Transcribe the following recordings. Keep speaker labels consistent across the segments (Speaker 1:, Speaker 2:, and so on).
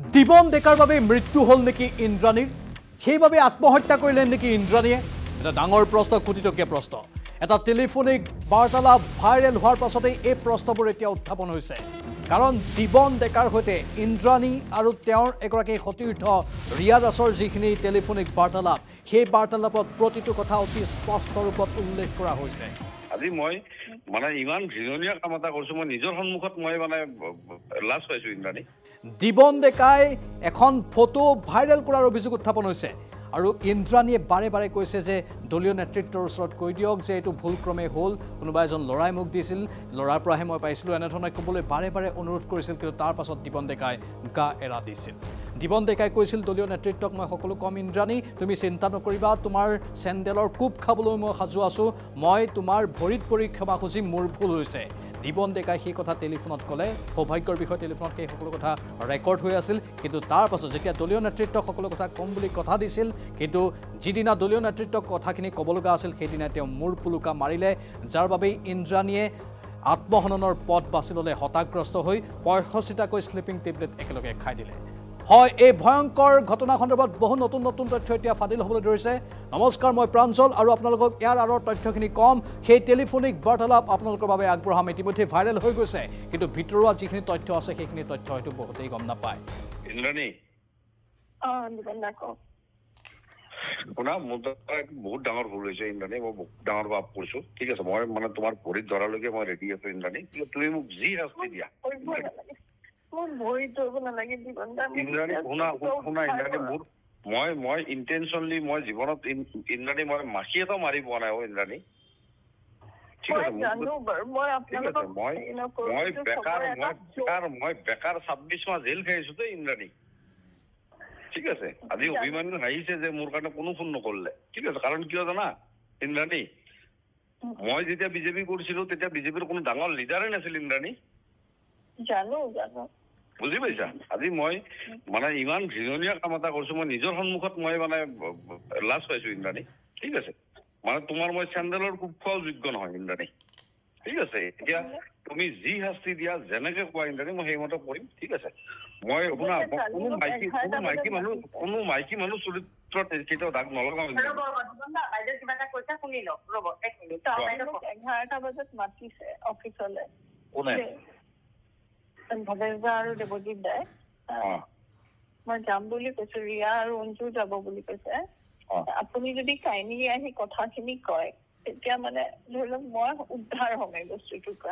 Speaker 1: দিবন ডেকাৰ বাবে মৃত্যু হল নেকি ইন্দ্ৰাণীৰ সেইভাবে আত্মহত্যা কৰিলে নেকি ইন্দ্ৰাণীয়ে এটা ডাঙৰ প্ৰশ্ন কোটিটকীয়া প্ৰশ্ন এটা টেলিফোনিক বাৰ্তালাপ ভাইৰেল হোৱাৰ পাছতে এই প্ৰশ্নবোৰ এতিয়া উত্থাপন হৈছে কাৰণ দিবন ডেকাৰ হৈতে ইন্দ্ৰাণী আৰু তেওঁৰ এগৰাকী সতীৰ্থ ৰিয়া দাসৰ যিখিনি টেলিফোনিক বাৰ্তালাপ সেই বাৰ্তালাপত প্ৰতিটো কথা অতি স্পষ্ট ৰূপত উল্লেখ কৰা হৈছে
Speaker 2: আজি মই মানে ইমান ঘৃণনীয় কাম এটা কৰিছো মই নিজৰ সন্মুখত মই মানে লাজ পাইছো ইন্দ্ৰাণী
Speaker 1: দিবন ডেকাই এখন ফটো ভাইৰেল কৰাৰ অভিযোগ উত্থাপন হৈছে আৰু ইন্দ্ৰাণীয়ে বাৰে বাৰে কৈছে যে দলীয় নেতৃত্বৰ ওচৰত কৈ দিয়ক যে এইটো ভুলক্ৰমে হ'ল কোনোবা এজন লৰাই মোক দিছিল লৰাৰ পৰাহে মই পাইছিলোঁ এনেধৰণে ক'বলৈ বাৰে বাৰে অনুৰোধ কৰিছিল কিন্তু তাৰ পাছত দিবন ডেকাই গা এৰা দিছিল দিবন ডেকাই কৈছিল দলীয় নেতৃত্বক মই সকলো কম ইন্দ্ৰাণী তুমি চিন্তা নকৰিবা তোমাৰ চেণ্ডেলৰ কোপ খাবলৈ মই সাজু আছোঁ মই তোমাৰ ভৰিত পৰি ক্ষমা খুজিম মোৰ ভুল হৈছে দিবন ডেকাই সেই কথা টেলিফোনত ক'লে সৌভাগ্যৰ বিষয়ে টেলিফোনত সেই সকলো কথা ৰেকৰ্ড হৈ আছিল কিন্তু তাৰ পাছত যেতিয়া দলীয় নেতৃত্বক সকলো কথা কম বুলি কথা দিছিল কিন্তু যিদিনা দলীয় নেতৃত্বক কথাখিনি ক'ব লগা আছিল সেইদিনা তেওঁ মূৰ পুলুকা মাৰিলে যাৰ বাবে ইন্দ্ৰাণীয়ে আত্মহননৰ পথ বাছি ল'লে হতাগ্ৰস্ত হৈ 65টাকৈ স্লিপিং টেবলেট একেলগে খাই দিলে হয় এই ভয়ংকৰ ঘটনা সন্দৰ্ভত বহু নতুন নতুন তথ্য এতিয়া ফাদিল হ'বলৈ ধৰিছে নমস্কাৰ মই প্ৰাঞ্জল আৰু আপোনালোকক ইয়াৰ আৰৰ তথ্যখিনি কম সেই টেলিফোনিক বাৰ্তালাপ আপোনালোকৰ বাবে আগবঢ়াম ইতিমধ্যে ভাইৰেল হৈ গৈছে কিন্তু ভিতৰুৱা যিখিনি তথ্য আছে সেইখিনি তথ্য হয়তো বহুতেই গম নাপায়
Speaker 2: ইন্দ্ৰাণী শুনা মোৰ বহুত ডাঙৰ ভুল হৈছে ইন্দ্ৰাণী মই বহুত ডাঙৰ পাপ কৰিছো ঠিক আছে মই মানে তোমাৰ ভৰিত ধৰালৈকে মই ৰেডি আছো ইন্দ্ৰাণী তুমি মোক যি শাস্তি দিয়া মই ইন্টেনশনলি মই জীৱনত ইন্দ্ৰাণী মই মাখি এটা মাৰি পোৱা নাই ইন্দ্ৰাণী ঠিক আছে মই বেকাৰ 26 মাহ জেল খাইছো তো ইন্দ্ৰাণী ঠিক আছে আজি অভিমানী হাঁহিছে যে মোৰ কাৰণে কোনো ফোন নকৰিলে ঠিক আছে কাৰণ কিয় জানা ইন্দ্ৰাণী মই যেতিয়া বিজেপি কৰিছিলো তেতিয়া বিজেপিৰ কোনো ডাঙৰ লিডাৰে নাছিল ইন্দ্ৰাণী বুজি পাইছা আজি মই মানে ইমান ঘৃণনীয় কাম এটা কৰিছো মই নিজৰ সন্মুখত মই মানে লাজ পাইছো ইন্দ্ৰাণী ঠিক আছে মানে তোমাৰ মই চেণ্ডেলৰ কোব খোৱাও যোগ্য নহয় ইন্দ্ৰাণী ঠিক আছে এতিয়া তুমি যি শাস্তি দিয়া যেনেকে কোৱা ইন্দ্ৰাণী মই সেইমতে কৰিম ঠিক আছে মই শুনা কোনো মাইকী মানুহ চৰিত্ৰত কেতিয়াও দাগ নলগাওঁ
Speaker 3: 11টা বজাত মাতিছে অফিচলে ভৱেশদা আৰু দেৱজিৎ দাই মই যাম বুলি কৈছো ৰিয়া আৰু অঞ্জু যাব বুলি কৈছে আপুনি যদি কাইণ্ডলি আহি কথাখিনি কয় তেতিয়া মানে ধৰি লওক মই উদ্ধাৰ হ'ম এই বস্তুটোৰ পৰা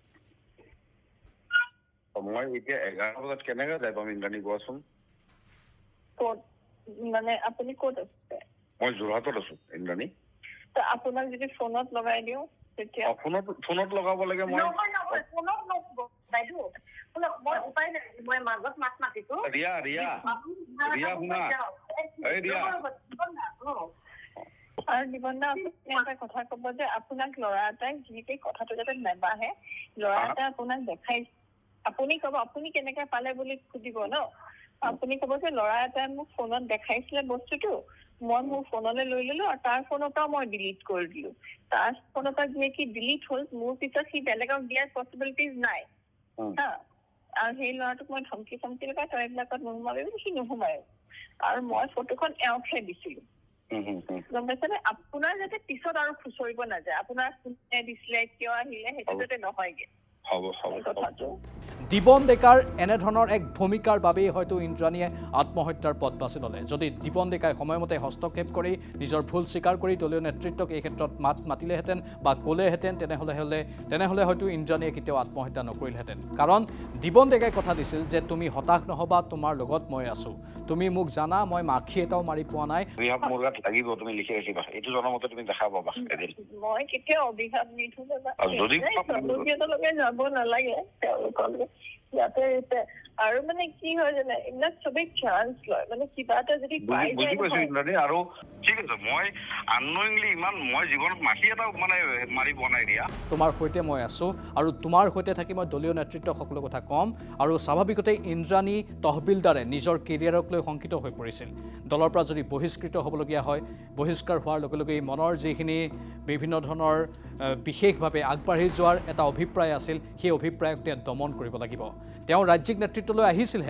Speaker 2: মই এতিয়া 11 বজাত কেনেকৈ যাই পাম ইন্দ্ৰাণী কোৱাচোন
Speaker 3: ক'ত মানে আপুনি ক'ত আছে
Speaker 2: মই যোৰহাটত আছো ইন্দ্ৰাণী
Speaker 3: আপোনাক যদি ফোনত লগাই দিওঁ তেতিয়া
Speaker 2: ফোনত লগাব লাগে মই
Speaker 3: ফোনত নকব বাইদেউ মই উপায় নাই মই মাজত মাত মাতিছো
Speaker 2: ৰিয়া শুনা এই ৰিয়া
Speaker 3: আৰু দিবন দা আপুনি এটা কথা ক'ব যে আপোনাক ল'ৰা এটাই যিকে কথাটো যাতে নেবাহে ল'ৰা এটা আপোনাক দেখাই আপুনি ক'ব আপুনি কেনেকৈ পালে বুলি সুধিব ন আপুনি ক'ব যে ল'ৰা এটাই মোক ফোনত দেখাইছিলে বস্তুটো মই মোৰ ফোনলৈ লৈ ললো আৰু তাৰ ফোনৰ পৰা মই ডিলিট কৰি দিলো তাৰ ফোনৰ পৰা যে কি ডিলিট হ'ল মোৰ পিছত সি বেলেগক দিয়াৰ পচিবিলিটিজ নাই আৰু সেই ল'ৰাটোক মই ধমকি লগাই তই এইবিলাকত নোসোমাবি বুলি সি নোসোমায় আৰু মই ফটোখন এওঁকহে দিছিলো গম পাইছেনে আপোনাৰ যাতে পিছত আৰু খুচৰিব নাযায় আপোনাৰ কোনে দিছিলে কিয় আহিলে সেইটো যাতে নহয়গে
Speaker 1: দিবন ডেকাৰ এনেধৰণৰ এক ভূমিকাৰ বাবেই হয়তো ইন্দ্ৰাণীয়ে আত্মহত্যাৰ পথ বাছি ল'লে যদি দিবন ডেকাই সময়মতে হস্তক্ষেপ কৰি নিজৰ ভুল স্বীকাৰ কৰি দলীয় নেতৃত্বক এই ক্ষেত্ৰত মাতিলেহেঁতেন বা ক'লেহেঁতেন তেনেহ'লে হয়তো ইন্দ্ৰাণীয়ে কেতিয়াও আত্মহত্যা নকৰিলহেঁতেন কাৰণ দিবন ডেকাই কথা দিছিল যে তুমি হতাশ নহ'বা তোমাৰ লগত মই আছো তুমি মোক জানা মই মাখি এটাও মাৰি পোৱা নাই
Speaker 2: তুমি লিখি ৰাখিবা এইটো জনমতে তুমি দেখা পাবা
Speaker 3: মই কেতিয়াও অভিশাপ নিদিওঁ যাব নালাগে তেওঁলোকলৈ ইয়াতে আৰু মানে কি হয় জানে এইবিলাক চবেই চান্স লয় মানে কিবা এটা যদি
Speaker 2: বুজি পাইছো ইন্দ্ৰাণী আৰু ঠিক আছে মই আননয়িংলি ইমান মই জীৱনত মাখি এটা মানে মাৰি পোৱা নাই দিয়া
Speaker 1: তোমাৰ সৈতে মই আছো আৰু তোমাৰ সৈতে থাকি মই দলীয় নেতৃত্বক সকলো কথা কম আৰু স্বাভাৱিকতে ইন্দ্ৰাণী তহবিলদাৰে নিজৰ কেৰিয়াৰক লৈ শংকিত হৈ পৰিছিল দলৰ পৰা যদি বহিষ্কৃত হ'বলগীয়া হয় বহিষ্কাৰ হোৱাৰ লগে লগে মনৰ যিখিনি বিভিন্ন ধৰণৰ বিশেষভাৱে আগবাঢ়ি যোৱাৰ এটা অভিপ্ৰায় আছিল সেই অভিপ্ৰায়ক তেওঁ দমন কৰিব লাগিব তেওঁ ৰাজ্যিক নেতৃত্বলৈ আহিছিলহে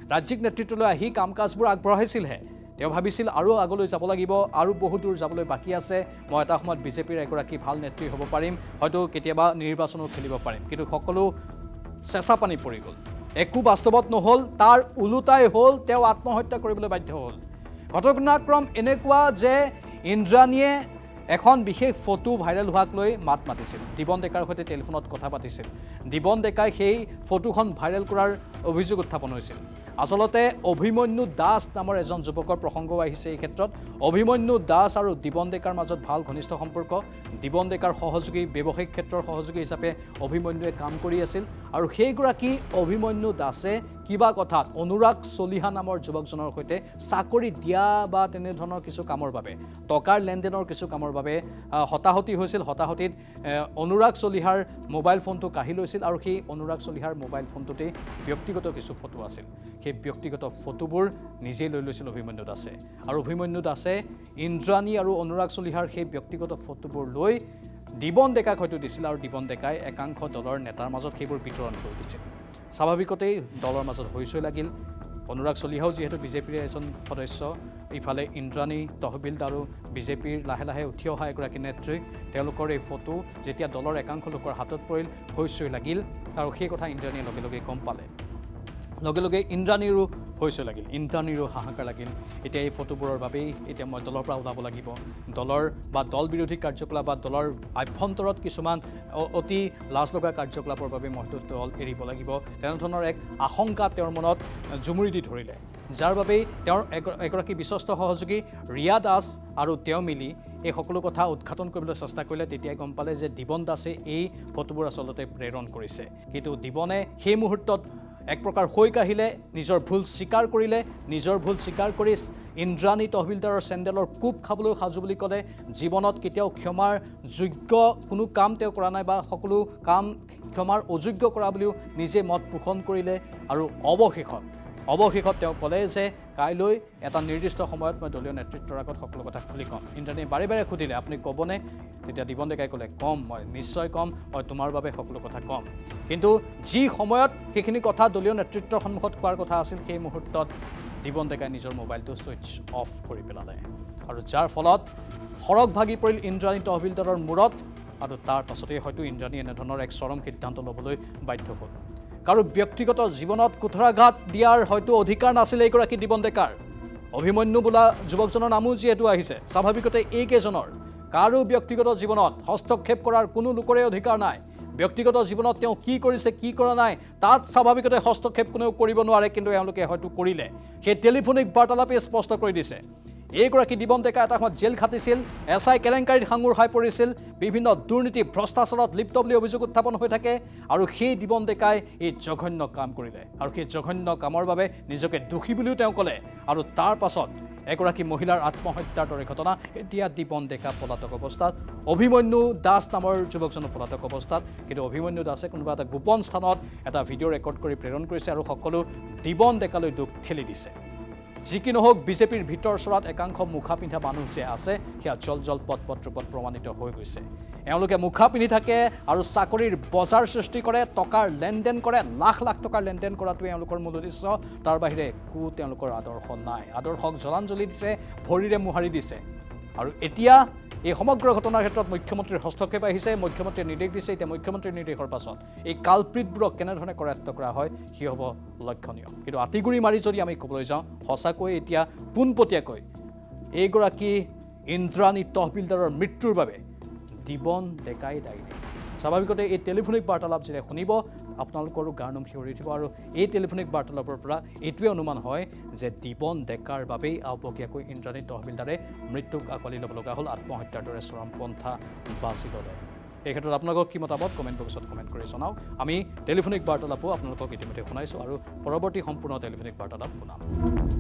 Speaker 1: ৰাজ্যিক নেতৃত্বলৈ আহি কাম কাজবোৰ আগবঢ়াইছিলহে তেওঁ ভাবিছিল আৰু আগলৈ যাব লাগিব আৰু বহু দূৰ যাবলৈ বাকী আছে মই এটা সময়ত বিজেপিৰ এগৰাকী ভাল নেত্ৰী হ'ব পাৰিম হয়তো কেতিয়াবা নিৰ্বাচনো খেলিব পাৰিম কিন্তু সকলো চেঁচা পানী পৰি গ'ল একো বাস্তৱত নহ'ল তাৰ উলুটাই হ'ল তেওঁ আত্মহত্যা কৰিবলৈ বাধ্য হ'ল ঘটনাক্ৰম এনেকুৱা যে ইন্দ্ৰাণীয়ে এখন বিশেষ ফটো ভাইৰেল হোৱাক লৈ মাত মাতিছিল দিবন ডেকাৰ সৈতে টেলিফোনত কথা পাতিছিল দিবন ডেকাই সেই ফটোখন ভাইৰেল কৰাৰ অভিযোগ উত্থাপন হৈছিল আসলতে অভিমন্যু দাস নামৰ এজন যুৱকৰ প্ৰসংগও আহিছে এই ক্ষেত্ৰত অভিমন্যু দাস আৰু দিবন ডেকাৰ মাজত ভাল ঘনিষ্ঠ সম্পৰ্ক দিবন ডেকাৰ সহযোগী ব্যৱসায়িক ক্ষেত্ৰৰ সহযোগী হিচাপে অভিমন্যুৱে কাম কৰি আছিল আৰু সেইগৰাকী অভিমন্যু দাসে কিবা কথাত অনুৰাগ চলিহা নামৰ যুৱকজনৰ সৈতে চাকৰি দিয়া বা তেনে ধৰণৰ কিছু কামৰ বাবে টকাৰ লেনদেনৰ কিছু কামৰ বাবে হতাহতি হৈছিল হতাহতিত অনুৰাগ চলিহাৰ মোবাইল ফোনটো কাঢ়ি লৈছিল আৰু সেই অনুৰাগ চলিহাৰ মোবাইল ফোনটোতে ব্যক্তিগত কিছু ফটো আছিল সেই ব্যক্তিগত ফটোবোৰ নিজেই লৈ লৈছিল অভিমন্যু দাসে আৰু অভিমন্যু দাসে ইন্দ্ৰাণী আৰু অনুৰাগ চলিহাৰ সেই ব্যক্তিগত ফটোবোৰ লৈ দিবন ডেকাক হয়তো দিছিল আৰু দিবন ডেকাই একাংশ দলৰ নেতাৰ মাজত সেইবোৰ বিতৰণ কৰি দিছিল স্বাভাৱিকতেই দলৰ মাজত হৈছৈ লাগিল অনুৰাগ চলিহাও যিহেতু বিজেপিৰ এজন সদস্য ইফালে ইন্দ্ৰাণী তহবিলদাৰ আৰু বিজেপিৰ লাহে লাহে উঠি অহা এগৰাকী নেত্ৰী তেওঁলোকৰ এই ফটো যেতিয়া দলৰ একাংশ লোকৰ হাতত পৰিল হৈছৈ লাগিল আৰু সেই কথা ইন্দ্ৰাণীয়ে লগে লগে গম পালে লগে লগে ইন্দ্ৰাণীৰো হৈছৈ লাগিল ইন্দ্ৰাণীৰো হাহাকাৰ লাগিল এতিয়া এই ফটোবোৰৰ বাবেই এতিয়া মই দলৰ পৰা ওলাব লাগিব দলৰ বা দল বিৰোধী কাৰ্যকলাপ বা দলৰ আভ্যন্তৰত কিছুমান অতি লাজ লগা কাৰ্যকলাপৰ বাবে মই দল এৰিব লাগিব তেনেধৰণৰ এক আশংকা তেওঁৰ মনত জুমুৰি দি ধৰিলে যাৰ বাবেই তেওঁৰ এগৰাকী বিশ্বস্ত সহযোগী ৰিয়া দাস আৰু তেওঁ মিলি এই সকলো কথা উদ্ঘাটন কৰিবলৈ চেষ্টা কৰিলে তেতিয়াই গম পালে যে দিবন দাসে এই ফটোবোৰ আচলতে প্ৰেৰণ কৰিছে কিন্তু দিবনে সেই মুহূৰ্তত এক প্ৰকাৰ হৈ কাহিলে নিজৰ ভুল স্বীকাৰ কৰিলে নিজৰ ভুল স্বীকাৰ কৰি ইন্দ্ৰাণী তহবিলদাৰৰ চেণ্ডেলৰ কোপ খাবলৈ সাজু বুলি ক'লে জীৱনত কেতিয়াও ক্ষমাৰ যোগ্য কোনো কাম তেওঁ কৰা নাই বা সকলো কাম ক্ষমাৰ অযোগ্য কৰা বুলিও নিজে মত পোষণ কৰিলে আৰু অৱশেষত তেওঁ ক'লে যে কাইলৈ এটা নিৰ্দিষ্ট সময়ত মই দলীয় নেতৃত্বৰ আগত সকলো কথা খুলি ক'ম ইন্দ্ৰাণীয়ে বাৰে বাৰে সুধিলে আপুনি ক'বনে তেতিয়া দিবন ডেকাই ক'লে কম মই নিশ্চয় কম মই তোমাৰ বাবে সকলো কথা কম কিন্তু যি সময়ত সেইখিনি কথা দলীয় নেতৃত্বৰ সন্মুখত কোৱাৰ কথা আছিল সেই মুহূৰ্তত দিবন ডেকাই নিজৰ মোবাইলটো ছুইচ অফ কৰি পেলালে আৰু যাৰ ফলত সৰগ ভাগি পৰিল ইন্দ্ৰাণী তহবিলদাৰৰ মূৰত আৰু তাৰ পাছতেই হয়তো ইন্দ্ৰাণী এনেধৰণৰ এক চৰম সিদ্ধান্ত ল'বলৈ বাধ্য হ'ল কাৰো ব্যক্তিগত জীৱনত কুঠৰাঘাত দিয়াৰ হয়তো অধিকাৰ নাছিল এইগৰাকী দিবন ডেকাৰ অভিমন্যু বোলা যুৱকজনৰ নামো যিহেতু আহিছে স্বাভাৱিকতে এইকেইজনৰ কাৰো ব্যক্তিগত জীৱনত হস্তক্ষেপ কৰাৰ কোনো লোকৰে অধিকাৰ নাই ব্যক্তিগত জীৱনত তেওঁ কি কৰিছে কি কৰা নাই তাত স্বাভাৱিকতে হস্তক্ষেপ কোনেও কৰিব নোৱাৰে কিন্তু এওঁলোকে হয়তো কৰিলে সেই টেলিফোনিক বাৰ্তালাপে স্পষ্ট কৰি দিছে এইগৰাকী দিবন ডেকা এটা সময়ত জেল খাটিছিল এছআই কেলেংকাৰীত সাঙুৰ খাই পৰিছিল বিভিন্ন দুৰ্নীতি ভ্ৰষ্টাচাৰত লিপ্ত বুলি অভিযোগ উত্থাপন হৈ থাকে আৰু সেই দিবন ডেকাই এই জঘন্য কাম কৰিলে আৰু সেই জঘন্য কামৰ বাবে নিজকে দোষী বুলিও তেওঁ ক'লে আৰু তাৰ পাছত এগৰাকী মহিলাৰ আত্মহত্যাৰ দৰে ঘটনা এতিয়া দিবন ডেকা পলাতক অৱস্থাত অভিমন্যু দাস নামৰ যুৱকজনৰ পলাতক অৱস্থাত কিন্তু অভিমন্যু দাসে কোনোবা এটা গোপন স্থানত এটা ভিডিঅ' ৰেকৰ্ড কৰি প্ৰেৰণ কৰিছে আৰু সকলো দিবন ডেকালৈ দুখ ঠেলি দিছে যি কি নহওক বিজেপিৰ ভিতৰ চৰাত একাংশ মুখা পিন্ধা মানুহ যে আছে সেয়া জল পট ৰূপত প্ৰমাণিত হৈ গৈছে এওঁলোকে মুখা পিন্ধি থাকে আৰু চাকৰিৰ বজাৰ সৃষ্টি কৰে টকাৰ লেনদেন কৰে লাখ লাখ টকাৰ লেনদেন কৰাটোৱে এওঁলোকৰ মূল উদ্দেশ্য তাৰ বাহিৰে একো তেওঁলোকৰ আদৰ্শ নাই আদৰ্শক জলাঞ্জলি দিছে ভৰিৰে মোহাৰি দিছে আৰু এতিয়া এই সমগ্ৰ ঘটনাৰ ক্ষেত্ৰত মুখ্যমন্ত্ৰীৰ হস্তক্ষেপ আহিছে মুখ্যমন্ত্ৰীয়ে নিৰ্দেশ দিছে এতিয়া মুখ্যমন্ত্ৰীৰ নিৰ্দেশৰ পাছত এই কালপ্ৰিতবোৰক কেনেধৰণে কৰায়ত্ব কৰা হয় সি হ'ব লক্ষণীয় কিন্তু আতিগুৰি মাৰি যদি আমি ক'বলৈ যাওঁ সঁচাকৈ এতিয়া পোনপটীয়াকৈ এইগৰাকী ইন্দ্ৰাণী তহবিলদাৰৰ মৃত্যুৰ বাবে দিবন ডেকাই দায়ী স্বাভাৱিকতে এই টেলিফোনিক বাৰ্তালাপ যেতিয়া শুনিব আপোনালোকৰো গাৰ নোম শিয়ৰি উঠিব আৰু এই টেলিফোনিক বাৰ্তালাপৰ পৰা এইটোৱে অনুমান হয় যে দিবন ডেকাৰ বাবেই আওপকীয়াকৈ ইন্দ্ৰাণী তহবিলদাৰে মৃত্যুক আঁকোৱালি ল'ব লগা হ'ল আত্মহত্যাৰ দৰে চৰম পন্থা বাছি ল'লে এই ক্ষেত্ৰত আপোনালোকৰ কি মতামত কমেণ্ট বক্সত কমেণ্ট কৰি জনাওক আমি টেলিফোনিক বাৰ্তালাপো আপোনালোকক ইতিমধ্যে শুনাইছোঁ আৰু পৰৱৰ্তী সম্পূৰ্ণ টেলিফোনিক বাৰ্তালাপ শুনাম